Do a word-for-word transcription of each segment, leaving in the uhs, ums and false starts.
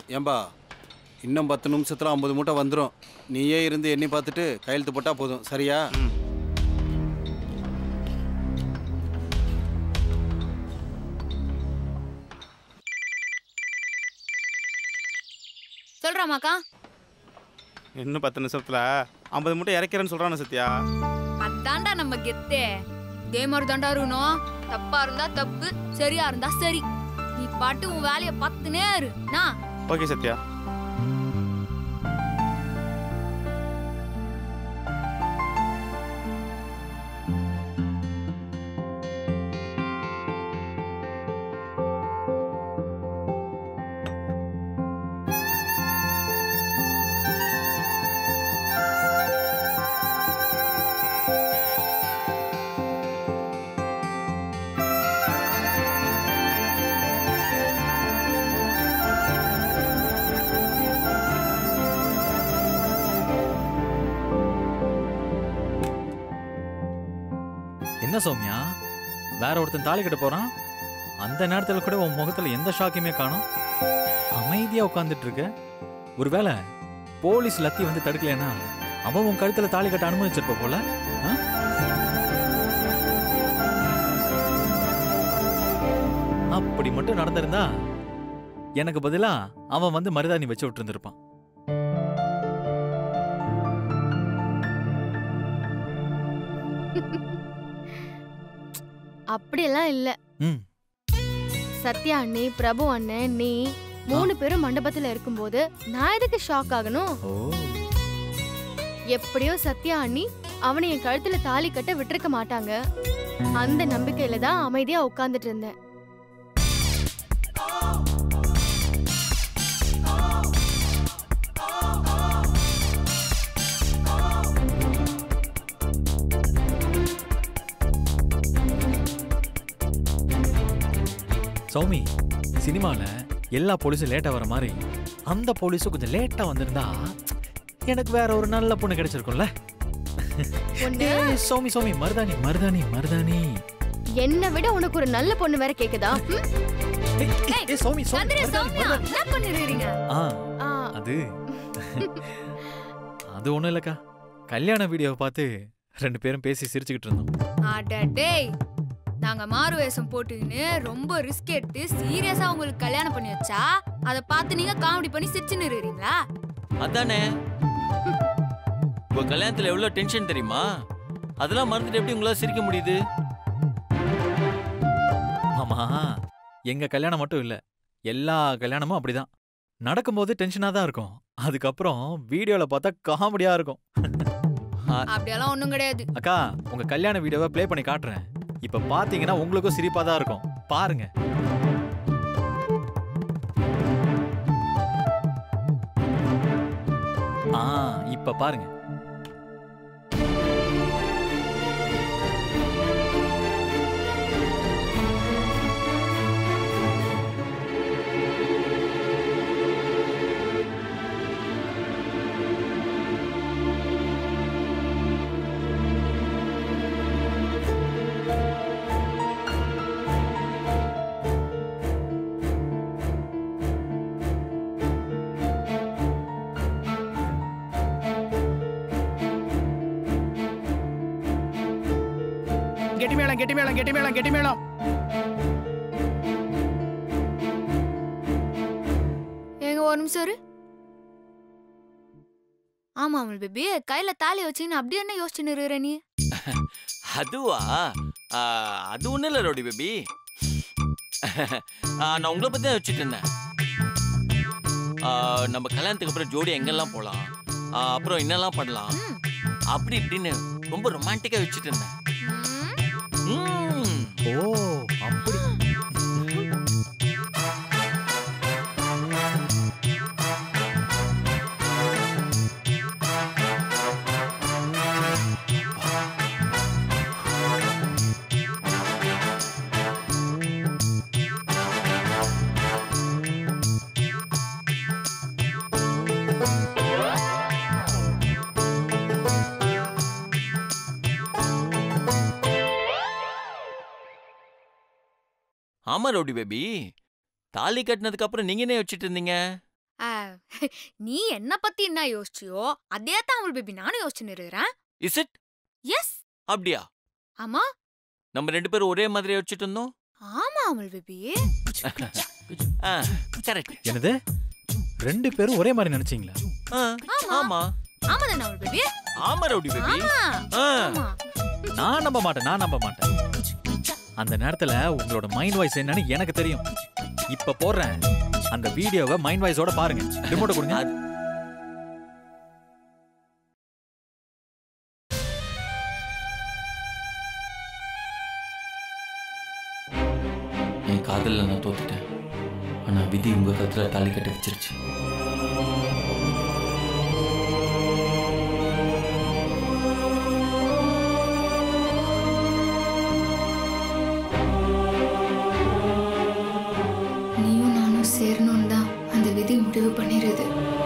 ஏம்பா இன்னும் பத்து நிமிஷத்துல ஐம்பது மூட்டை வந்துடும். நீயே இருந்து எண்ணி பார்த்துட்டு கையெழுத்து போட்டா போதும். சரியா? சொல்றாமாக்கா. இன்னும் பத்து நிமிஷத்துல ஐம்பது மூட்டை இறக்கிறேன்னு சொல்றானே சத்யா. அதான்டா நம்ம கெத்தே. இதே மாதிரி தாண்டா இருக்கணும். தப்பா இருந்தா தப்பு, சரியா இருந்தா சரி. நீ பாட்டு உன் வேலையை பார்த்துனே இரு. நான் ஓகே சத்யா. என்ன சௌமியா, வேற ஒருத்தன் தாலி கட்ட போறான். அந்த நேரத்துல கூட உன் முகத்துல எந்த ஷாக்கையுமே காணோம். அமைதியா உட்கார்ந்துட்டு இருக்க. ஒருவேளை போலீஸ் லத்தி வந்து தடுக்கலனா அவன் உன் கழுத்துல தாலி கட்ட அனுமதிச்சிருப்ப போல. அப்படி மட்டும் நடந்திருந்தா எனக்கு பதிலா அவன் வந்து மருதாணி வச்சு விட்டு இருந்திருப்பான். அப்படியெல்லாம் இல்ல. சத்யா அண்ணே, பிரபு அண்ணன், நீ மூணு பேரும் மண்டபத்துல இருக்கும்போது நான் எதுக்கு ஷாக் ஆகணும்? எப்படியோ சத்யா அண்ணி அவனை என் கழுத்துல தாலி கட்ட விட்டுருக்க மாட்டாங்க. அந்த நம்பிக்கையில தான் அமைதியா உட்கார்ந்துட்டு இருந்தேன். சௌமி, சினிமால எல்லா போலீஸும் லேட்டா வர மாதிரி அந்த போலீஸும் கொஞ்சம் லேட்டா வந்திருந்தா எனக்கு வேற ஒரு நல்ல பொண்ணு கிடைச்சிருக்கும்ல. சௌமி சௌமி மருதாணி மருதாணி மருதாணி. என்ன விட உனக்கு ஒரு நல்ல பொண்ணு வேற கேக்குதா? சௌமி அது அது ஒண்ணும் இல்லக்கா. கல்யாண வீடியோவை பார்த்து ரெண்டு பேரும் பேசி சிரிச்சுக்கிட்டு இருந்தோம். நாங்க மாறு வேஷம் போட்டுக்கின்னு ரொம்ப ரிஸ்க் எடுத்து சீரியஸா உங்களுக்கு கல்யாணம் பண்ணி வச்சா அதை பார்த்து நீங்க காமெடி பண்ணி சிரிச்சுன்னு இருக்கீங்களா? அதானே. உங்க கல்யாணத்துல எவ்வளவு டென்ஷன் தெரியுமா? அதெல்லாம் மறந்துட்டு எப்படி உங்களால சிரிக்க முடியுது? ஆமா, எங்க கல்யாணம் மட்டும் இல்ல, எல்லா கல்யாணமும் அப்படிதான். நடக்கும்போது டென்ஷனா தான் இருக்கும், அதுக்கப்புறம் வீடியோல பார்த்தா காமெடியா இருக்கும். அப்படியெல்லாம் ஒண்ணும் கிடையாது. அக்கா, உங்க கல்யாண வீடியோவை ப்ளே பண்ணி காட்டுறேன். இப்ப பாத்தீங்கன்னா உங்களுக்கும் சிரிப்பா தான் இருக்கும். பாருங்க. ஆ, இப்ப பாருங்க. கெட்டி மேளம் கெட்டி மேளம் கெட்டி மேளம் கெட்டி மேளம். ஏங்க ஒரு நிமிஷம் இரு. ஆமா பேபி, கையில தாலி வச்சுன்னு அப்படி என்ன யோசிச்சுன்னு இருக்கிற நீ? அதுவா? அது ஒண்ணு இல்ல ரோடி பேபி. நான் உங்களை பத்தி தான் வச்சுட்டு இருந்தேன். நம்ம கல்யாணத்துக்கு அப்புறம் ஜோடி எங்கெல்லாம் போலாம், அப்புறம் என்னெல்லாம் பண்ணலாம் அப்படி இப்படின்னு ரொம்ப ரொமான்டிக்கா வச்சுட்டு இருந்தேன். ஓ, அப்படி. ஆமா ரோடி பேபி, தாலி கட்டினதுக்கு அப்புறம் நீங்க என்ன வச்சுட்டு இருந்தீங்க? நீ என்ன பத்தி என்ன யோசிச்சியோ அதே தான் அமுல் பேபி நானும் யோசிச்சுன்னு இருக்கிறேன். Is it? எஸ். அப்படியா? ஆமா. நம்ம ரெண்டு பேரும் ஒரே மாதிரி யோசிச்சுட்டு இருந்தோம். ஆமா அமுல் பேபி. கரெக்ட். என்னது? ரெண்டு பேரும் ஒரே மாதிரி நினைச்சீங்களா? ஆமா. ஆமா தானே அமுல் பேபி? ஆமா ரவுடி பேபி. ஆமா. நான் நம்ப மாட்டேன், நான் நம்ப மாட்டேன். அந்த நேரத்துல உங்களோட மைண்ட் வாய்ஸ் என்னன்னு எனக்கு தெரியும். இப்ப போடுறேன் அந்த வீடியோவை மைண்ட் வாய்ஸோட பாருங்க. ரிமோட் கொடுங்க. என் காதல்ல நான் தோத்துட்டேன். ஆனா விதி உங்க கத்துல தாலி கட்ட வச்சிருச்சு. நீயும் நானும் சேரணும் தான் அந்த விதி முடிவு பண்ணிருது.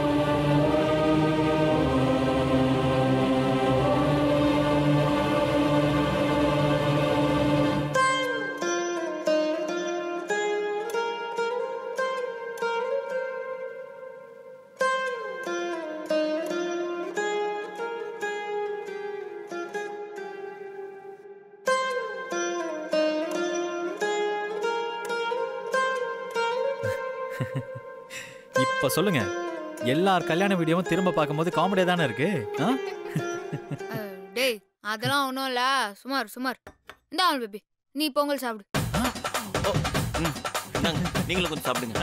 இப்ப சொல்லுங்க, எல்லார் கல்யாண வீடியோவும் திரும்ப பார்க்கும்போது காமெடியா தானே இருக்கு? டேய் அதெல்லாம் ஒன்றும் இல்லை, சுமார் சுமார். இந்த அமுல் பேபி நீ பொங்கல் சாப்பிடு. நீங்களும் கொஞ்சம் சாப்பிடுங்க.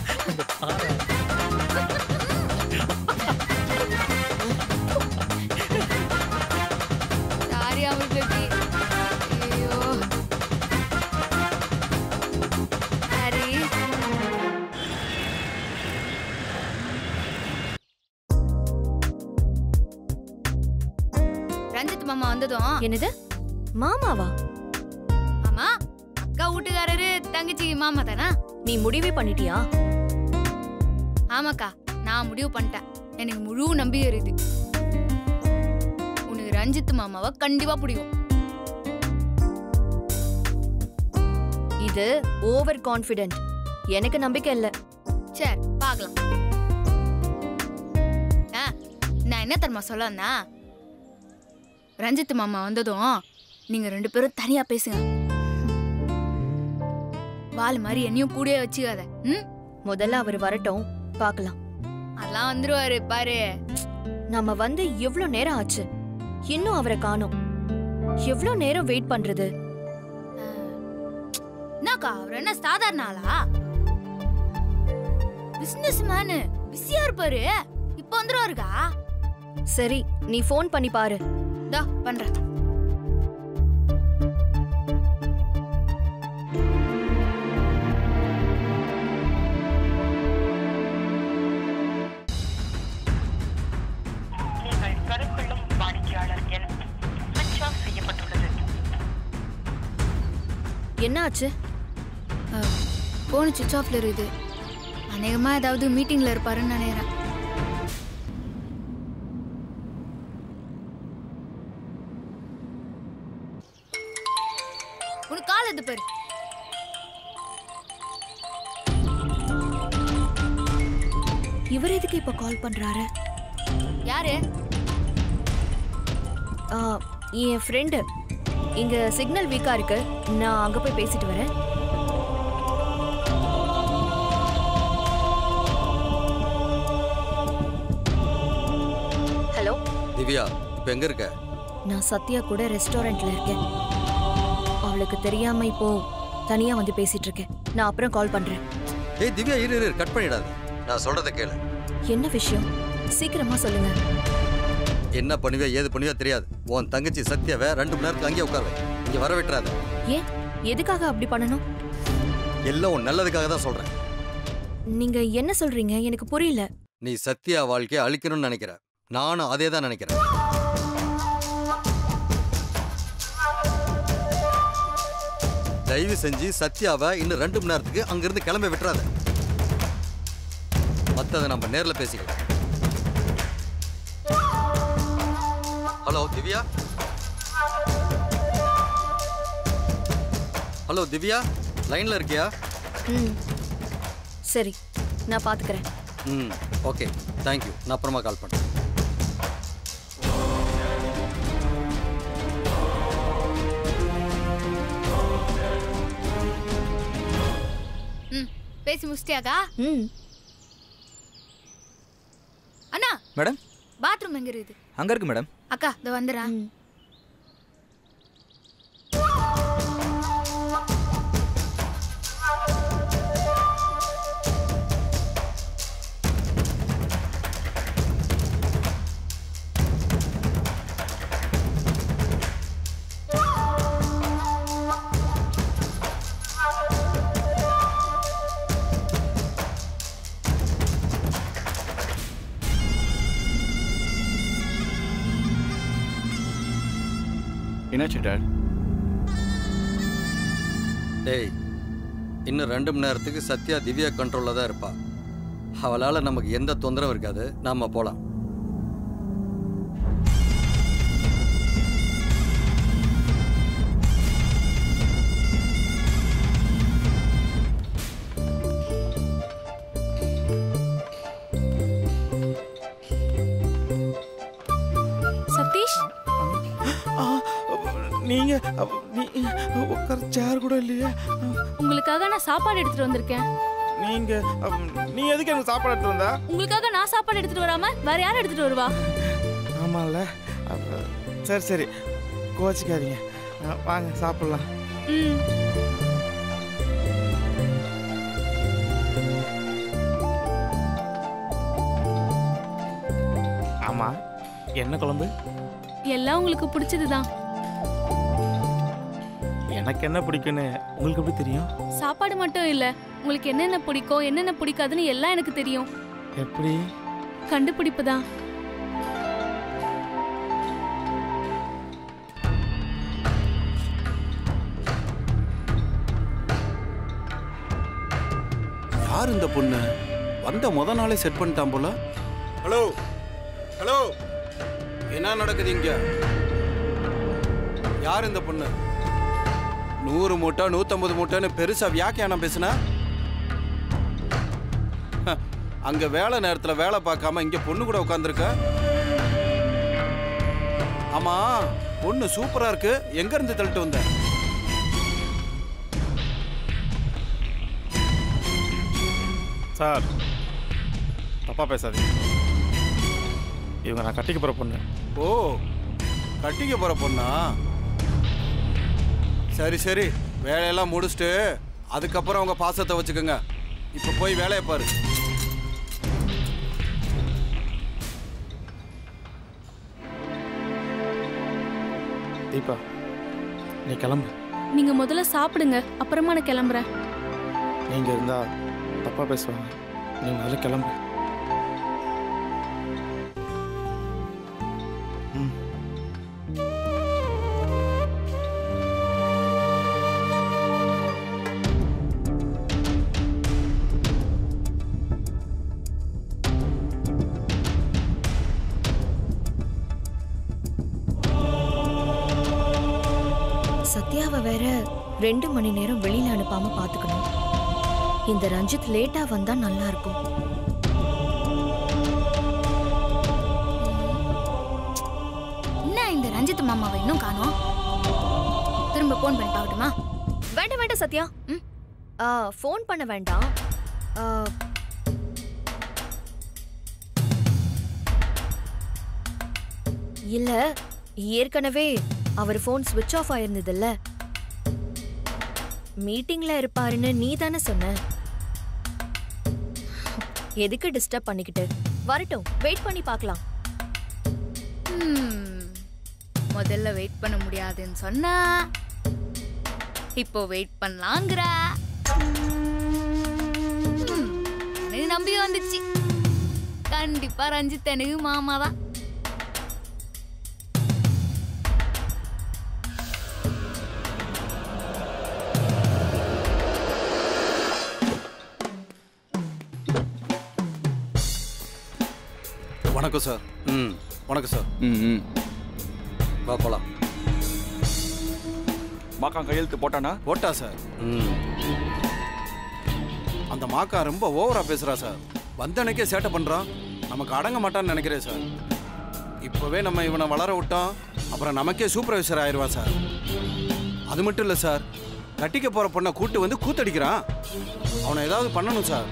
Sorry Amul baby. ஐயோ சாரி. ரஞ்சித் மாமா வந்ததும். என்னது மாமாவா? ஆமா, அக்கா வீட்டுக்காரரு தங்கச்சி மாமா தானா? நீ முடிவே பண்ணிட்டியா? ஆமாக்கா, நான் முடிவு பண்ணிட்டேன். எனக்கு முழு நம்பிக்கை இருக்கு. உனக்கு ரஞ்சித் மாமாவை கண்டிப்பா பிடிக்கும். இது ஓவர் கான்ஃபிடென்ட். எனக்கு நம்பிக்கை இல்ல. சரி பார்க்கலாம். நான் என்ன தெரியுமா சொல்லன்னா, ரஞ்சித் மாமா வந்ததும் நீங்க ரெண்டு பேரும் தனியா பேசுங்க. வால் மாதிரி என்னையும் கூடயே வச்சுக்காத. ம், முதல்ல அவர் வரட்டும், பார்க்கலாம். அதெல்லாம் வந்துருவாரு பாரு. நம்ம வந்து எவ்வளவு நேரம் ஆச்சு, இன்னும் அவரை காணோம். எவ்வளவு நேரம் வெயிட் பண்றது? என்னக்கா அவர் என்ன சாதாரண ஆளா? பிசினஸ் மேனு, பிஸியா இருப்பாரு. இப்ப வந்துருவாருக்கா. சரி, நீ ஃபோன் பண்ணி பாரு. தா பண்றேன். என்ன ஆச்சு? போன் சுவிட்ச் ஆஃப்ல இருக்குது. அநேகமா ஏதாவது மீட்டிங்ல இருப்பாருன்னு நினைக்கிறேன். உனக்கு கால் எது பாரு. இவர் எதுக்கு இப்ப கால் பண்றாரு? யாரு? என் ஃப்ரெண்டு. இங்க சிக்னல் வீக்கா இருக்கு, நான் அங்க போய் பேசிட்டு வரேன். ஹலோ திவ்யா, இப்போ எங்க இருக்க? நான் சத்யா கூட ரெஸ்டாரண்ட்ல இருக்கேன். அவளுக்கு தெரியாம இப்போ தனியா வந்து பேசிட்டு இருக்கேன். நான் அப்புறம் கால் பண்றேன். ஏய் திவ்யா, இரு இரு, கட் பண்ணிடாத. நான் சொல்றத கேளு. என்ன விஷயம்? சீக்கிரமா சொல்லுங்க. என்ன பண்ணுவியா ஏது பண்ணுவியா தெரியாது. உன் தங்கச்சி சத்யாவை ரெண்டு மணி நேரத்துக்கு அங்கேயே உட்காருவேன். இங்க வர விட்டுறாத. ஏன், எதுக்காக அப்படி பண்ணணும்? எல்லாம் உன் நல்லதுக்காக தான் சொல்றேன். நீங்க என்ன சொல்றீங்க? எனக்கு புரியல. நீ சத்யா வாழ்க்கையை அழிக்கணும்னு நினைக்கிற. நானும் அதே தான் நினைக்கிறேன். தயவு செஞ்சு சத்யாவை இன்னும் ரெண்டு மணி நேரத்துக்கு அங்கிருந்து கிளம்ப விட்டுறாத. மற்றதை நம்ம நேர்ல பேசிக்கலாம். ஹலோ திவ்யா. ஹலோ திவ்யா, லைன்ல இருக்கியா? ம் சரி, நான் பாத்துக்கிறேன். ம் ஓகே தேங்க்யூ. நான் அப்புறமா கால் பண்ணுறேன். ம் பேசி முடிச்சிட்டியாக்கா? ம் அண்ணா மேடம் பாத்ரூம் எங்க இருக்குது? அங்கே இருக்கு மேடம். அக்கா இதோ வந்துடுறேன். என்னாச்சு டாட்? டேய், இன்னும் ரெண்டு மணி நேரத்துக்கு சத்யா திவ்யா கண்ட்ரோலில் தான் இருப்பா. அவளால் நமக்கு எந்த தொந்தரவும் இருக்காது. நாம் போகலாம். சதீஷ், நீங்க நீ உட்கார சேர் கூட இல்லையா? உங்களுக்காக நான் சாப்பாடு எடுத்துட்டு வந்திருக்கேன். நீங்க நீ எதுக்கு எனக்கு சாப்பாடு எடுத்து வந்தா? உங்களுக்காக நான் சாப்பாடு எடுத்துட்டு வராம வேற யார் எடுத்துட்டு வருவா? ஆமால. சரி சரி கோச்சிக்காதீங்க, வாங்க சாப்பிடலாம். ம் ஆமா, என்ன குழம்பு? எல்லாம் உங்களுக்கு பிடிச்சதுதான். எனக்கு என்ன பிடிக்குன்னு உங்களுக்கு எப்படி தெரியும்? சாப்பாடு மட்டும் இல்ல, உங்களுக்கு என்னென்ன பிடிக்கும் என்னென்ன பிடிக்காதுன்னு எல்லாம் எனக்கு தெரியும். எப்படி? கண்டுபிடிப்பு தான். யார் இந்த பொண்ணு? வந்த முத நாளே செட் பண்ணிட்டான் போல. ஹலோ ஹலோ, என்ன நடக்குது இங்க? யார் இந்த பொண்ணு? நூறு மூட்டை நூத்தம்பது மூட்டைன்னு பெருசா வியாக்கியானம் பேசுனா? அங்க வேலை நேரத்துல வேலை பார்க்காம இங்க பொண்ணு கூட உட்காந்துருக்க. ஆமா, பொண்ணு சூப்பரா இருக்கு. எங்க இருந்து தள்ளிட்டு வந்த? சார் தப்பா பேசாதீங்க. இவங்க நான் கட்டிக்க போற பொண்ணு. ஓ, கட்டிக்க போற பொண்ணா? சரி சரி, வேலையெல்லாம் முடிச்சுட்டு அதுக்கப்புறம் உங்க பாசத்தை வச்சுக்கோங்க. இப்ப போய் வேலையை பாரு. தீபா, நீ கிளம்பு. நீங்க முதல்ல சாப்பிடுங்க, அப்புறமா நான் கிளம்புறேன். நீங்க இருந்தா தப்பா பேசுவாங்க. நீ முதல்ல கிளம்பு. ம். சத்யாவை வேற ரெண்டு மணி நேரம் வெளியில அனுப்பாம பாத்துக்கணும். இந்த ரஞ்சித் லேட்டா வந்தா நல்லா இருக்கும். என்ன இந்த ரஞ்சித் மாமாவை இன்னும் காணோம்? திரும்ப போன் பண்ணி பார்க்கட்டுமா? வேண்டாம் வேண்டாம் சத்யா, ம் ஃபோன் பண்ண வேண்டாம். ஆ, இல்ல, ஏற்கனவே அவர் ஃபோன் ஸ்விட்ச் ஆஃப் ஆயிருந்ததுல்ல. மீட்டிங்ல இருப்பாருன்னு நீ தானே சொன்ன. எதுக்கு டிஸ்டர்ப் பண்ணிக்கிட்டு? வரட்டும், வெயிட் பண்ணி பார்க்கலாம். ம், முதல்ல வெயிட் பண்ண முடியாதுன்னு சொன்னா இப்போ வெயிட் பண்ணலாங்கிற. எனக்கு நம்பி வந்துச்சு. கண்டிப்பா ரஞ்சித் எனக்கு மாமா தான். வணக்கம் சார். ம் வணக்கம் சார். ம் ம் வா போலாம். மாக்கான் கையெழுத்து போட்டானா? போட்டா சார். ம் அந்த மாக்கா ரொம்ப ஓவரா பேசுறா சார். வந்தனைக்கே சேட்டை பண்றான், நமக்கு அடங்க மாட்டான்னு நினைக்கிறேன் சார். இப்போவே நம்ம இவனை வளர விட்டோம், அப்புறம் நமக்கே சூப்பர்வைசர் ஆயிடுவான் சார். அது மட்டும் இல்லை சார், கட்டிக்க போகிற பொண்ணை கூட்டு வந்து கூத்தடிக்கிறான். அவனை ஏதாவது பண்ணணும் சார்.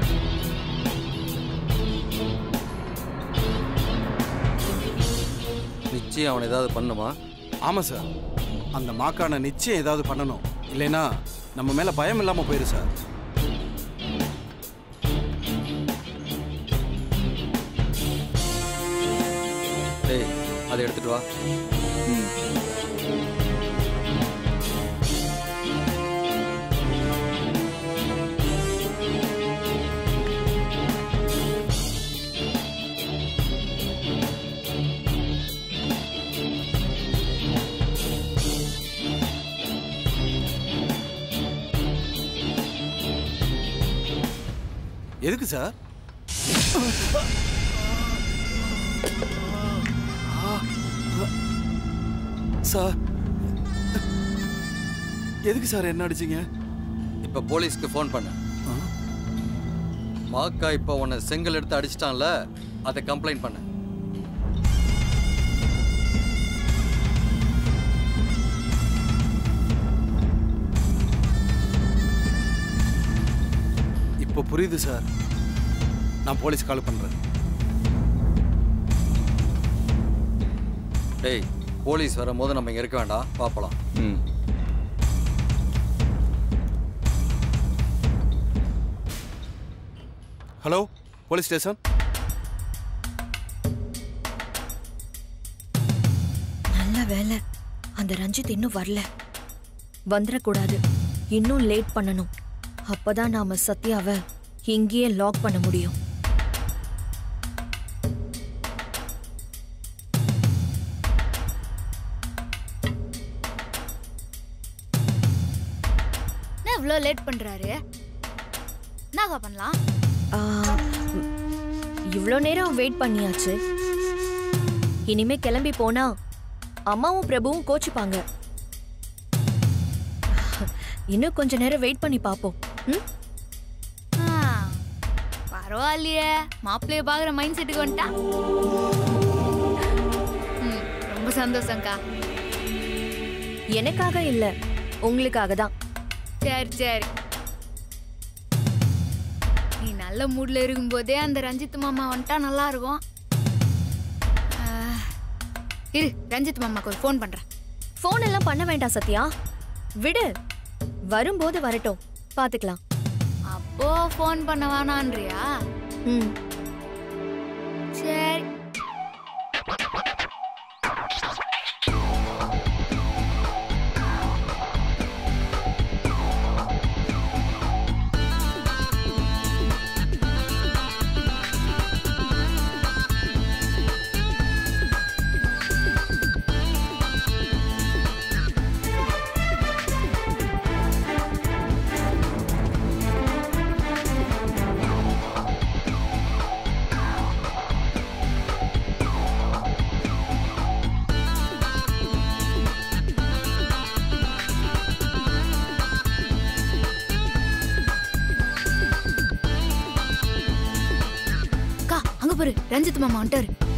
நிச்சயம் அவனை ஏதாவது பண்ணுமா? ஆமாம் சார், அந்த மாக்கான நிச்சயம் ஏதாவது பண்ணணும். இல்லைன்னா நம்ம மேலே பயம் இல்லாமல் போயிரு சார். டேய், அதை எடுத்துட்டு வா. ம். எதுக்கு சார்? சார் எதுக்கு சார் என்ன அடிச்சீங்க? இப்போ போலீஸ்க்கு ஃபோன் பண்ண. மாக்கா இப்போ உன்னை செங்கல் எடுத்து அடிச்சிட்டான்ல, அதை கம்ப்ளைண்ட் பண்ண. இப்போ புரியுது சார். நான் போலீஸ் கால் பண்றேன். டேய், போலீஸ் வரும்போது நம்ம இங்கே இருக்க வேண்டாம், பார்ப்பலாம். ம். Hello, police station. நல்ல வேலை, அந்த ரஞ்சித் இன்னும் வரல. வந்துடக்கூடாது, இன்னும் லேட் பண்ணணும். அப்பதான் நாம சத்யாவை இங்கேயே லாக் பண்ண முடியும். என்ன இவ்வளோ லேட் பண்றாரு? என்னக்கா பண்ணலாம்? ஆ, இவ்வளோ நேரம் வெயிட் பண்ணியாச்சு. இனிமே கிளம்பி போனா அம்மாவும் பிரபுவும் கோச்சிப்பாங்க. இன்னும் கொஞ்ச நேரம் வெயிட் பண்ணி பாப்போம். ம்? ஆ, பரவாயில்லையே, மாப்பிள்ளைய பாக்குற மைண்ட் செட்டுக்கு வந்துட்டா. ம், ரொம்ப சந்தோஷம்க்கா. எனக்காக இல்ல, உங்களுக்காக தான். சரி சரி, நீ நல்ல மூட்ல இருக்கும்போதே அந்த ரஞ்சித் மாமா வந்துட்டா நல்லா இருக்கும். ஆ, இரு, ரஞ்சித் மாமாக்கு ஒரு ஃபோன் பண்றேன். ஃபோன் எல்லாம் பண்ண வேண்டாம் சத்யா, விடு. வரும்போது வரட்டும், பாத்துக்கலாம். அப்போ ஃபோன் பண்ண வேணான்றியா? ம். சரி. ரஞ்சித் மாமா வந்துட்டாரு.